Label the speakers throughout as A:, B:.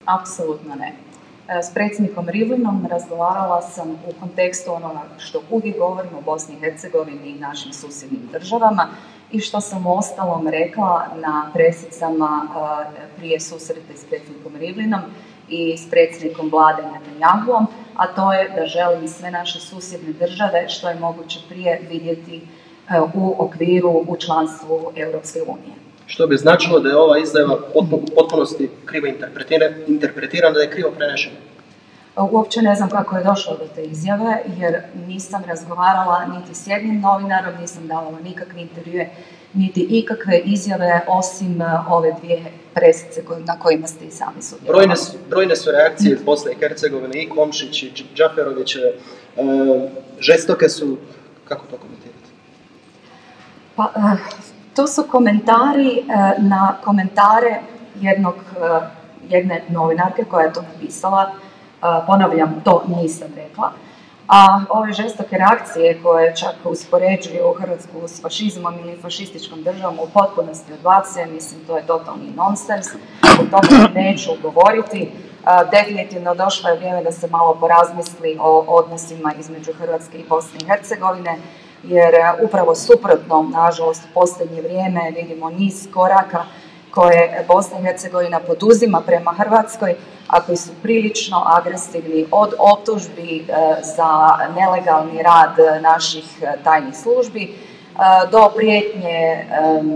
A: Apsolutno ne. S predsjednikom Rivlinom razgovarala sam u kontekstu onoga što uvijek govorimo o Bosni i Hercegovini i našim susjednim državama i što sam uostalom rekla na presicama prije susreta s predsjednikom Rivlinom i s predsjednikom vlade Netanjahuom, a to je da želim sve naše susjedne države što je moguće prije vidjeti u okviru u članstvu Europske unije.
B: Što bi značilo da je ova izjava u potpunosti krivo interpretirana, da je krivo prenešena?
A: Uopće ne znam kako je došlo do te izjave, jer nisam razgovarala niti s jednim novinarom, nisam davala nikakve intervjue, niti ikakve izjave osim ove dvije presice na kojima ste i sami sudjelovali.
B: Brojne su reakcije iz Bosne i Hercegovine, i Komšić, i Džaferović, žestoke su. Kako to komentirate?
A: Pa, to su komentari na komentare jedne novinarke koja je to napisala. Ponavljam, to nisam rekla. A ove žestoke reakcije koje čak uspoređuju Hrvatsku s fašizmom ili fašističkom državom u potpunosti odbacuje, mislim, to je totalni nonsens. O tome neću govoriti. Definitivno došlo je vrijeme da se malo porazmisli o odnosima između Hrvatske i Bosne i Hercegovine, jer upravo suprotno, nažalost, u posljednje vrijeme vidimo niz koraka koje Bosna i Hercegovina poduzima prema Hrvatskoj, a koji su prilično agresivni, od optužbi za nelegalni rad naših tajnih službi do prijetnje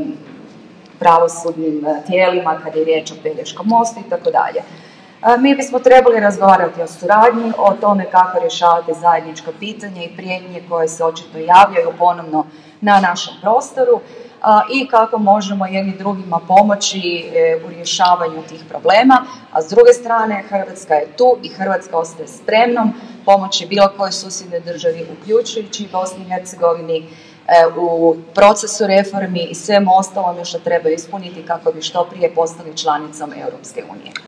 A: pravosudnim tijelima kad je riječ o Pelješkom mostu i tako dalje. Mi bismo trebali razgovarati o suradnji, o tome kako rješavati zajednička pitanja i prijetnje koje se očito javljaju ponovno na našem prostoru i kako možemo jedni drugima pomoći u rješavanju tih problema, a s druge strane Hrvatska je tu i Hrvatska ostaje spremnom pomoći bilo kojoj susjednoj državi, uključujući Bosni i Hercegovini, u procesu reformi i svemu ostalome što treba ispuniti kako bi što prije postali članicom Europske unije.